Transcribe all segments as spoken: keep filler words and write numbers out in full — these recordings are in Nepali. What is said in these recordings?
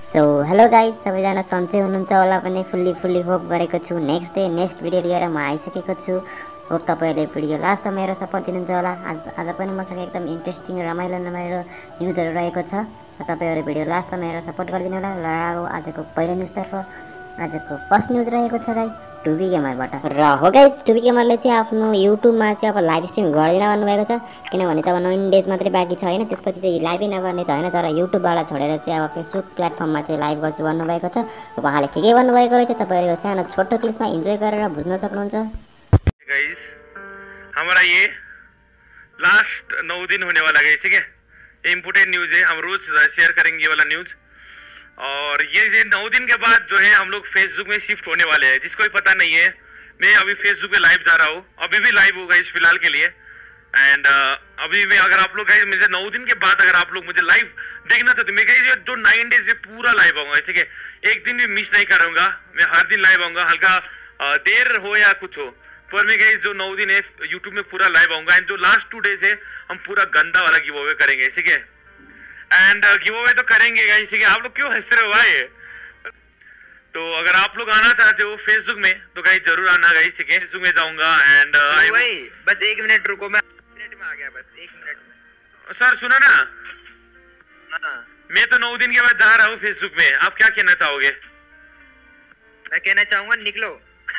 सो हेलो गाइज, सबैजना सन्चै हुनुहुन्छ होला पनि फुल्ली फुल्ली होप गरेको छु। नेक्स्ट डे नेक्स्ट भिडियो लिएर म आइसकेको छु। होप तपाईँहरूले भिडियो लास्टसम्म हेरेर सपोर्ट दिनुहुन्छ होला। आज आज पनि मसँग एकदम इन्ट्रेस्टिङ रमाइलो रमाइलो न्युजहरू रहेको छ। तपाईँहरू भिडियो लास्टसम्म हेरेर सपोर्ट गरिदिनु होला। र अब आजको पहिलो न्युजतर्फ आजको फर्स्ट न्युज रहेको छ गाइज टुबी गेमरबाट। र हो गाइज, टुबी गेमरले चाहिँ आफ्नो युट्युबमा चाहिँ अब लाइभ स्ट्रिम गर्दैन भन्नुभएको छ। किनभने चाहिँ अब नाइन डेज मात्रै बाँकी छ होइन, त्यसपछि चाहिँ लाइभै नगर्ने त होइन, तर युट्युबबाट छोडेर चाहिँ अब फेसबुक प्लेटफर्ममा चाहिँ लाइभ गर्छु भन्नुभएको छ। उहाँले के के भन्नुभएको रहेछ तपाईँहरू सानो छोटो क्लिप्समा इन्जोय गरेर बुझ्न सक्नुहुन्छ। गाइस, हमारा ये लास्ट नौ दिन होने वाला है, ठीक है। ये इम्पोर्टेंट न्यूज़ है, हम रोज शेयर करेंगे ये वाला न्यूज़। और ये ये नौ दिन के बाद जो है हम लोग फेसबुक में शिफ्ट होने वाले हैं। जिसको भी पता नहीं है, मैं अभी फेसबुक पे लाइव जा रहा हूँ, अभी भी लाइव होगा इस फिलहाल के लिए। एंड uh, अभी मैं अगर आप लोग गाइस मुझे नौ दिन के बाद अगर आप लोग मुझे लाइव देखना चाहते, मैं गाइस जो नाइन डेज ये पूरा लाइव आऊंगा, ठीक है। एक दिन भी मिस नहीं करूंगा, मैं हर दिन लाइव आऊंगा, हल्का देर हो या कुछ हो, पर मैं गाइस जो नौ दिन है यूट्यूब में पूरा लाइव आऊंगा। एंड जो लास्ट टू डेज है हम पूरा गंदा वाला गिव अवे करेंगे, ठीक है। एंड गिव अवे तो करेंगे गाइस, ठीक है। आप लोग क्यों हंस रहे हो भाई? तो अगर आप लोग आना चाहते हो फेसबुक में तो गाइस जरूर आना गाइस, ठीक है। फेसबुक में जाऊंगा एंड भाई बस एक मिनट रुको, मैं मिनट में आ गया, बस एक मिनट में। सर सुना ना, हाँ मैं तो नौ दिन के बाद जा रहा हूँ फेसबुक में। आप क्या कहना चाहोगे? मैं कहना चाहूंगा निकलो।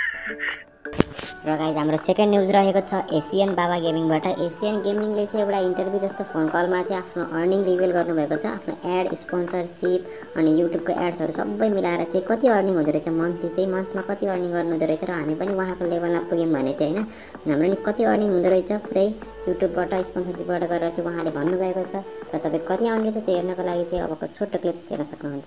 र गाइज हाम्रो सेकेन्ड न्युज रहेको छ एसियन बाबा गेमिङबाट। एसियन गेमिङले चाहिँ एउटा इन्टरभ्यू जस्तो फोन कलमा चाहिँ आफ्नो अर्निङ रिभिल गर्नुभएको छ। आफ्नो एड स्पोन्सरसिप अनि युट्युबको एड्सहरू सबै मिलाएर चाहिँ कति अर्निङ हुँदो रहेछ, मन्थली चाहिँ मन्थमा कति अर्निङ गर्नु हुँदो रहेछ, र हामी पनि उहाँको लेभलमा पुग्यौँ भने चाहिँ होइन हाम्रो नि कति अर्निङ हुँदो रहेछ पुरै युट्युबबाट स्पोन्सरसिपबाट गरेर चाहिँ उहाँले भन्नुभएको छ। र तपाईँ कति आउने रहेछ त्यो हेर्नको लागि चाहिँ अबको छोटो क्लिप्स हेर्न सक्नुहुन्छ।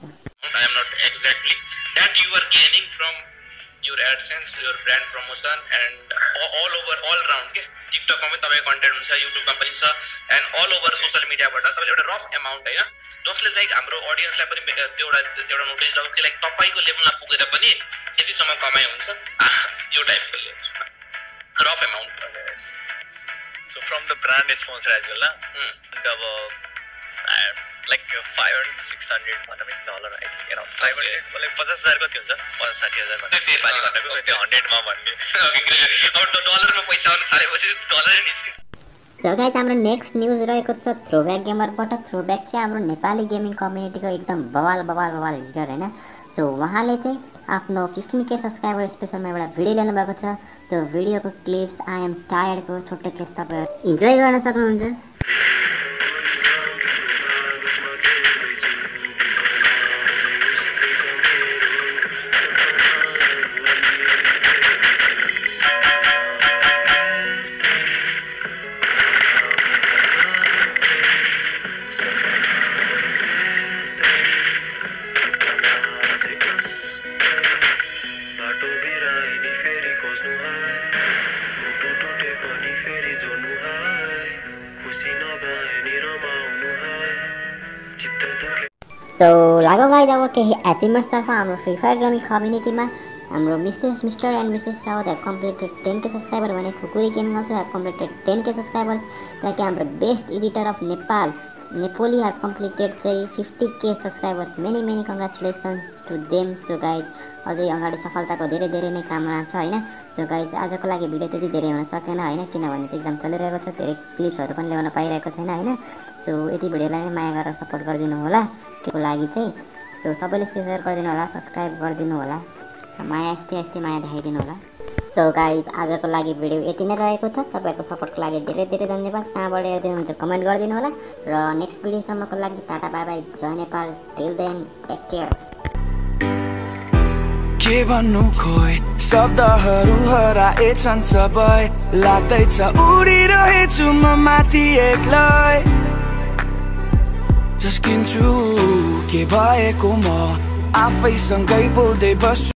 your AdSense, your brand promotion and all over all round के TikTok में तपाईं कन्टेन्ट हुन्छ, YouTube मा पनि छ एन्ड all over सोशल मिडियाबाट तपाईले एउटा रफ अमाउन्ट हैन जसले चाहिँ हाम्रो ऑडियन्सलाई पनि त्यो एउटा एउटा नोटिस जाऊ कि लाइक तपाईको लेभलमा पुगेर पनि यतिसम्म कमाइ हुन्छ यो टाइपको rough amount. So from the brand sponsor as well, hmm. and अब like five hundred six hundred dollar I think around five hundred मतलब पचास हजार कति हुन्छ पचास साठी हजार भन्ने नेपाली भनेको त्यो हन्ड्रेड मा भन्ने। अब त डलरमा पैसा आउन थालेपछि डलरै निस्किन्छ। सो गाइस, हाम्रो नेक्स्ट न्युज रहेको छ थ्रोब्याक गेमरबाट। थ्रोब्याक चाहिँ हाम्रो नेपाली गेमिङ कम्युनिटीको एकदम बवाल बवाल बवाल लिडर होइन। सो उहाँले चाहिँ आफ्नो फिफ्टिन के सब्सक्राइबर स्पेसलमा एउटा भिडियो ल्याउनु भएको छ। त्यो भिडियोको क्लिप्स आई एम टायर्डको छोटो क्लिप्स तपाईहरु इन्जोय गर्न सक्नुहुन्छ। सो लागो गाइज, अब केही एचिभमेन्ट्सतर्फ हाम्रो फ्री फायर गेमिङ कम्युनिटीमा हाम्रो Mrs Mr and Mrs Rawat have completed ten K subscriber भने Khukuri gaming also have completed ten K subscribers. त्यहाँकि हाम्रो बेस्ट एडिटर अफ नेपाल नेपोली हेभ कम्प्लिटेड चाहिँ fifty K subscribers. Many many congratulations to them. So guys, अझै अगाडि सफलताको धेरै धेरै नै कामना छ होइन। सो गाइज, आजको लागि भिडियो त्यति धेरै हुन सकेन होइन, किनभने चाहिँ एक्जाम चलिरहेको छ, धेरै क्लिप्सहरू पनि ल्याउन पाइरहेको छैन होइन। सो यति भिडियोलाई नै माया गरेर सपोर्ट गरिदिनु होला को लागि चाहिँ। सो सबैले सेयर गरिदिनु होला, सब्सक्राइब गरिदिनु होला, माया यस्तै यस्तै माया देखाइदिनु होला। सो गाइज, आजको लागि भिडियो यति नै रहेको छ। तपाईँहरूको सपोर्टको लागि धेरै धेरै धन्यवाद। कहाँबाट हेरिदिनु हुन्छ कमेन्ट गरिदिनु होला। र नेक्स्ट भिडियोसम्मको लागि टाटा बाई बाई, जय Nepal, till then take care. के भन्नु खोइ शब्दहरू हराएछन् सबै, लाग्दैछ उडिरहेछु म माथि एक्लै, झस्किन्छु के भएको म आफैसँगै बोल्दै बस्छु।